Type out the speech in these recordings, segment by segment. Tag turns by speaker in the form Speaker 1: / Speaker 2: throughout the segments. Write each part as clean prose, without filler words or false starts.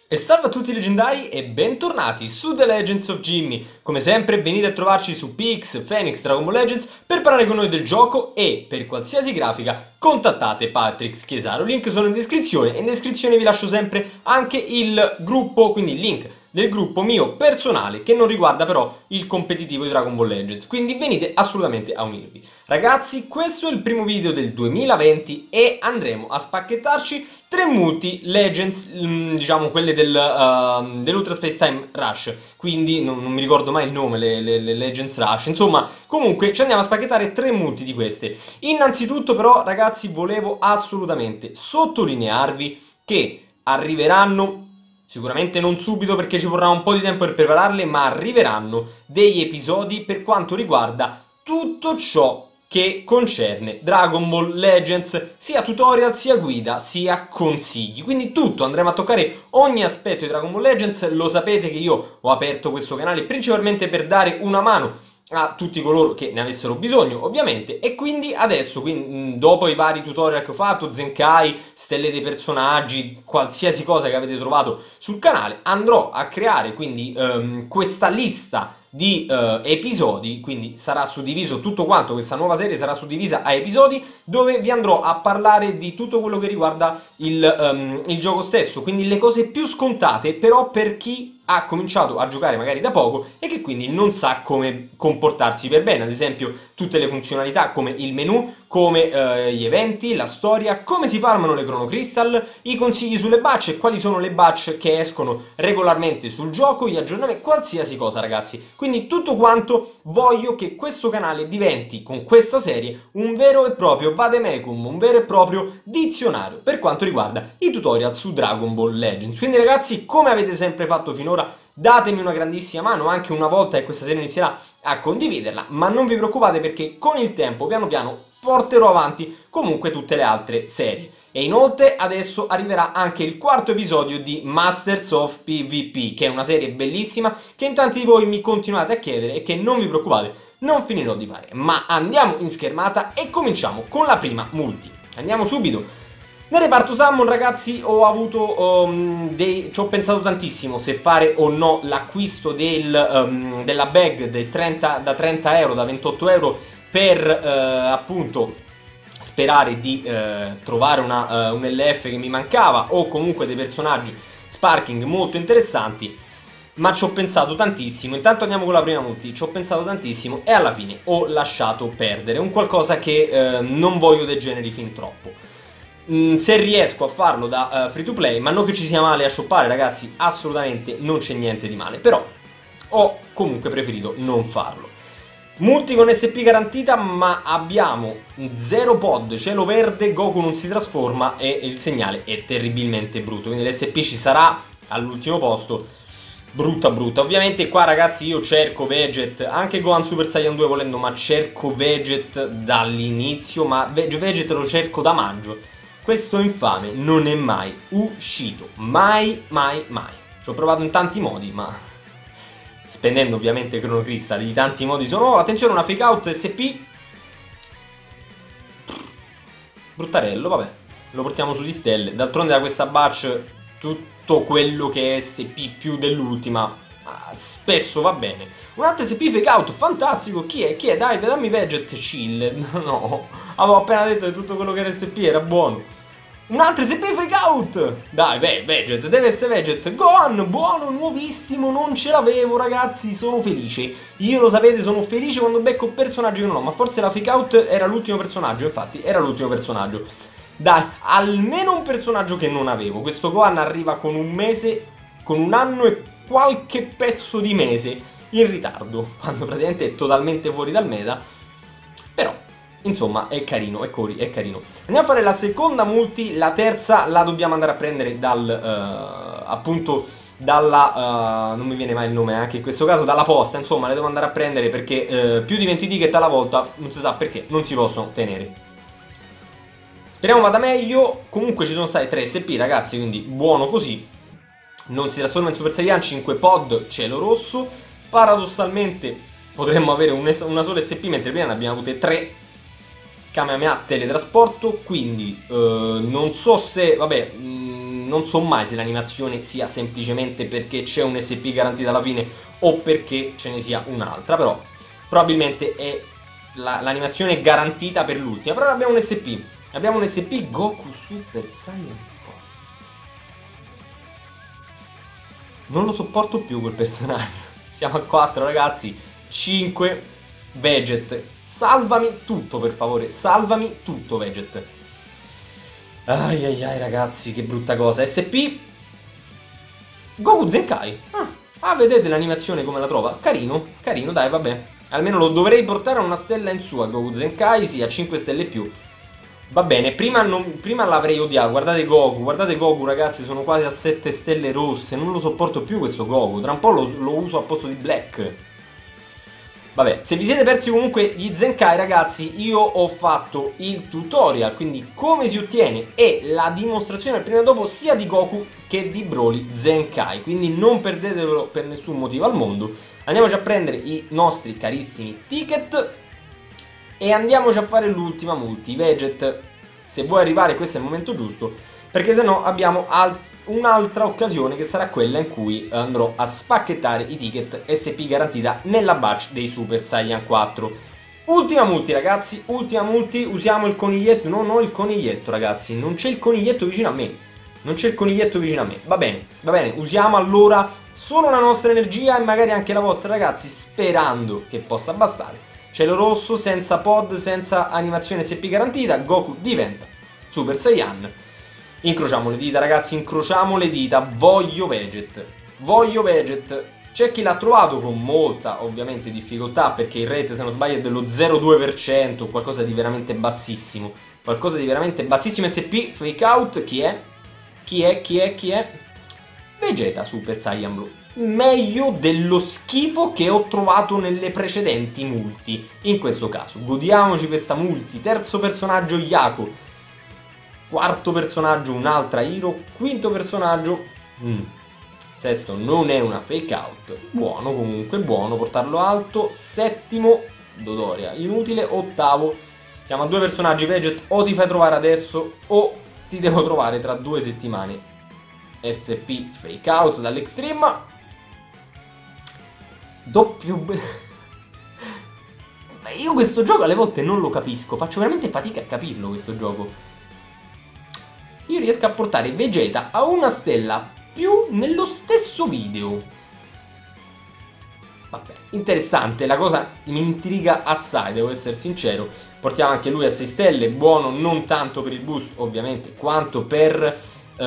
Speaker 1: E salve a tutti i leggendari e bentornati su The Legends of Jimmy. Come sempre venite a trovarci su PX, Phoenix, Dragon Ball Legends per parlare con noi del gioco e per qualsiasi grafica contattate Patrick Chiesaro. Link sono in descrizione e in descrizione vi lascio sempre anche il gruppo, quindi il link del gruppo mio personale che non riguarda però il competitivo di Dragon Ball Legends, quindi venite assolutamente a unirvi. Ragazzi, questo è il primo video del 2020 e andremo a spacchettarci 3 multi Legends, diciamo quelle dell'Ultra Space Time Rush, quindi non mi ricordo mai il nome, le Legends Rush, insomma, comunque ci andiamo a spacchettare 3 multi di queste. Innanzitutto però, ragazzi, volevo assolutamente sottolinearvi che arriveranno, sicuramente non subito perché ci vorrà un po' di tempo per prepararle, ma arriveranno degli episodi per quanto riguarda tutto ciò che concerne Dragon Ball Legends, sia tutorial, sia guida, sia consigli. Quindi tutto, andremo a toccare ogni aspetto di Dragon Ball Legends. Lo sapete che io ho aperto questo canale principalmente per dare una mano a tutti coloro che ne avessero bisogno, ovviamente, e quindi adesso, dopo i vari tutorial che ho fatto, Zenkai, stelle dei personaggi, qualsiasi cosa che avete trovato sul canale, andrò a creare quindi questa lista di episodi, quindi sarà suddiviso tutto quanto, questa nuova serie sarà suddivisa a episodi dove vi andrò a parlare di tutto quello che riguarda il gioco stesso, quindi le cose più scontate però per chi ha cominciato a giocare magari da poco e che quindi non sa come comportarsi per bene, ad esempio tutte le funzionalità come il menu, come gli eventi, la storia, come si farmano le Chrono Crystal, i consigli sulle batch e quali sono le batch che escono regolarmente sul gioco, gli aggiornamenti, qualsiasi cosa ragazzi. Quindi tutto quanto voglio che questo canale diventi con questa serie un vero e proprio vademecum, un vero e proprio dizionario per quanto riguarda i tutorial su Dragon Ball Legends. Quindi ragazzi, come avete sempre fatto finora, datemi una grandissima mano anche una volta che questa serie inizierà a condividerla, ma non vi preoccupate perché con il tempo piano piano porterò avanti comunque tutte le altre serie. E inoltre adesso arriverà anche il quarto episodio di Masters of PvP, che è una serie bellissima che in tanti di voi mi continuate a chiedere e che non vi preoccupate, non finirò di fare. Ma andiamo in schermata e cominciamo con la prima multi. Andiamo subito. Nel reparto Summon, ragazzi, ho avuto ci ho pensato tantissimo se fare o no l'acquisto della bag da 30 euro, da 28 euro per appunto sperare di trovare un LF che mi mancava o comunque dei personaggi sparking molto interessanti, ma ci ho pensato tantissimo. Intanto andiamo con la prima multi, ci ho pensato tantissimo e alla fine ho lasciato perdere un qualcosa che non voglio degeneri fin troppo. Se riesco a farlo da free to play, ma non che ci sia male a shoppare ragazzi, assolutamente non c'è niente di male, però ho comunque preferito non farlo. Multi con SP garantita, ma abbiamo 0 pod, cielo verde, Goku non si trasforma e il segnale è terribilmente brutto, quindi l'SP ci sarà all'ultimo posto, brutta brutta. Ovviamente qua ragazzi io cerco Veget, anche Gohan Super Saiyan 2 volendo, ma cerco Veget dall'inizio, ma Veget lo cerco da maggio. Questo infame non è mai uscito, mai, mai, mai. Ci ho provato in tanti modi, ma spendendo ovviamente Chrono Crystal di tanti modi sono... Oh, attenzione, una fake out SP. Bruttarello, vabbè, lo portiamo su di stelle. D'altronde da questa batch tutto quello che è SP più dell'ultima spesso va bene. Un altro SP fake out, fantastico. Chi è? Chi è? Dai, dammi Veget, chill. No, avevo appena detto che tutto quello che era SP era buono. Un altro SP fake out! Dai, Veget, deve essere Veget. Gohan, buono, nuovissimo, non ce l'avevo ragazzi, sono felice. Io lo sapete, sono felice quando becco personaggi che non ho, ma forse la fake out era l'ultimo personaggio, infatti, era l'ultimo personaggio. Dai, almeno un personaggio che non avevo. Questo Gohan arriva con un mese, con un anno e qualche pezzo di mese in ritardo, quando praticamente è totalmente fuori dal meta, però... insomma, è carino, è carino. Andiamo a fare la seconda multi, la terza la dobbiamo andare a prendere appunto, dalla, non mi viene mai il nome anche in questo caso, dalla posta, insomma, le devo andare a prendere perché più di 20 ticket alla volta, non si sa perché, non si possono tenere. Speriamo vada meglio, comunque ci sono stati 3 SP ragazzi, quindi buono così. Non si trasforma in Super Saiyan, 5 pod, cielo rosso. Paradossalmente potremmo avere una sola SP, mentre prima ne abbiamo avute 3. Kamehameha teletrasporto, quindi non so se, vabbè, non so mai se l'animazione sia semplicemente perché c'è un SP garantita alla fine o perché ce ne sia un'altra, però probabilmente è l'animazione garantita per l'ultima. Però abbiamo un SP. Abbiamo un SP Goku Super Saiyan. Non lo sopporto più quel personaggio. Siamo a 4 ragazzi. 5 Veget. Salvami tutto per favore. Salvami tutto Veget. Ai ai ai ragazzi, che brutta cosa. SP Goku Zenkai. Vedete l'animazione come la trova? Carino, carino, dai, vabbè. Almeno lo dovrei portare a una stella in su a Goku Zenkai, sì, a 5 stelle più. Va bene, prima l'avrei odiato. Guardate Goku ragazzi, sono quasi a 7 stelle rosse. Non lo sopporto più questo Goku. Tra un po' lo uso a posto di Black. Vabbè, se vi siete persi comunque gli Zenkai ragazzi, io ho fatto il tutorial, quindi come si ottiene e la dimostrazione prima e dopo sia di Goku che di Broly Zenkai. Quindi non perdetevelo per nessun motivo al mondo. Andiamoci a prendere i nostri carissimi ticket e andiamoci a fare l'ultima multi. Veget, se vuoi arrivare questo è il momento giusto, perché se no abbiamo un'altra occasione che sarà quella in cui andrò a spacchettare i ticket SP garantita nella batch dei Super Saiyan 4. Ultima multi ragazzi, ultima multi, usiamo il coniglietto, no, il coniglietto ragazzi, non c'è il coniglietto vicino a me, non c'è il coniglietto vicino a me, va bene, usiamo allora solo la nostra energia e magari anche la vostra ragazzi, sperando che possa bastare. Cielo rosso, senza pod, senza animazione SP garantita, Goku diventa Super Saiyan. Incrociamo le dita ragazzi, incrociamo le dita, voglio Veget. C'è chi l'ha trovato con molta ovviamente difficoltà perché il rate se non sbaglio è dello 0,2%, qualcosa di veramente bassissimo. SP, fake out, chi è? Vegeta Super Saiyan Blue. Meglio dello schifo che ho trovato nelle precedenti multi. In questo caso, godiamoci questa multi. Terzo personaggio Yaku. Quarto personaggio un'altra Hiro. Quinto personaggio sesto non è una fake out. Buono comunque, buono portarlo alto. Settimo Dodoria, inutile. Ottavo, siamo a 2 personaggi Veget. O ti fai trovare adesso o ti devo trovare tra 2 settimane. SP fake out dall'Extreme. Doppio io questo gioco alle volte non lo capisco. Faccio veramente fatica a capirlo questo gioco. Io riesco a portare Vegeta a una stella più nello stesso video. Vabbè, interessante, la cosa mi intriga assai, devo essere sincero. Portiamo anche lui a 6 stelle, buono non tanto per il boost ovviamente, quanto per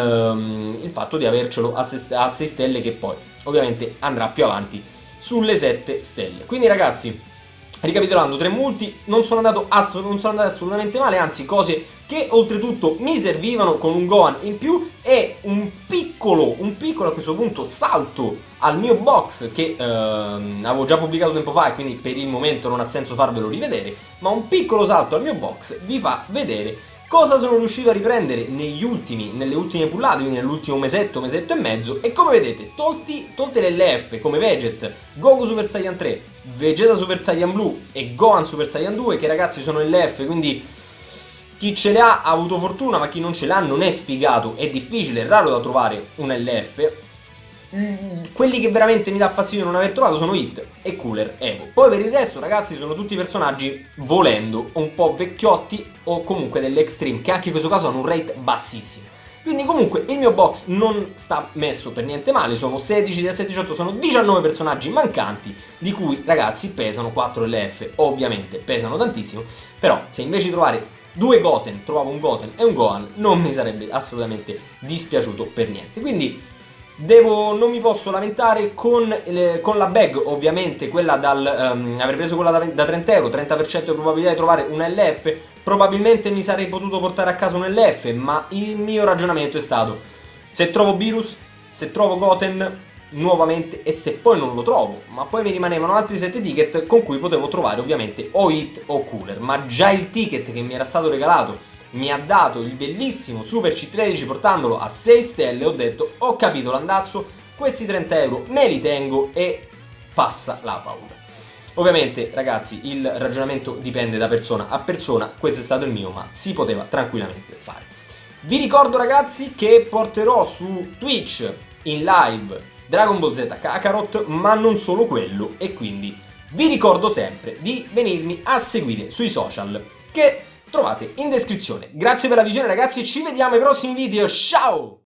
Speaker 1: il fatto di avercelo a 6 stelle che poi ovviamente andrà più avanti sulle 7 stelle. Quindi ragazzi, ricapitolando, 3 multi non sono andate assolutamente male, anzi cose che oltretutto mi servivano con un Gohan in più e un piccolo a questo punto salto al mio box che avevo già pubblicato tempo fa e quindi per il momento non ha senso farvelo rivedere, ma un piccolo salto al mio box vi fa vedere cosa sono riuscito a riprendere nelle ultime pullate, quindi nell'ultimo mesetto e mezzo. E come vedete, tolte le LF come Veget, Goku Super Saiyan 3, Vegeta Super Saiyan Blue e Gohan Super Saiyan 2, che ragazzi sono LF, quindi chi ce le ha avuto fortuna, ma chi non ce l'ha non è sfigato, è difficile, è raro da trovare un LF. Quelli che veramente mi dà fastidio non aver trovato sono Hit e Cooler Evo. Poi per il resto ragazzi sono tutti personaggi, volendo, un po' vecchiotti o comunque delle Extreme, che anche in questo caso hanno un rate bassissimo. Quindi comunque il mio box non sta messo per niente male, sono 16, 17, 18, sono 19 personaggi mancanti, di cui ragazzi pesano 4 LF, ovviamente pesano tantissimo, però se invece di trovare 2 Goten trovavo un Goten e un Gohan non mi sarebbe assolutamente dispiaciuto per niente. Quindi non mi posso lamentare con la bag, ovviamente quella avrei preso quella da 30 euro, 30% di probabilità di trovare un LF, probabilmente mi sarei potuto portare a casa un LF, ma il mio ragionamento è stato: se trovo Beerus, se trovo Goten nuovamente e se poi non lo trovo, ma poi mi rimanevano altri 7 ticket con cui potevo trovare ovviamente o Hit o Cooler, ma già il ticket che mi era stato regalato mi ha dato il bellissimo Super C13 portandolo a 6 stelle. Ho detto, ho capito l'andazzo, questi 30 euro me li tengo e passa la paura. Ovviamente ragazzi il ragionamento dipende da persona a persona, questo è stato il mio, ma si poteva tranquillamente fare. Vi ricordo ragazzi che porterò su Twitch in live Dragon Ball Z Kakarot, ma non solo quello, e quindi vi ricordo sempre di venirmi a seguire sui social che trovate in descrizione. Grazie per la visione ragazzi, ci vediamo ai prossimi video, ciao!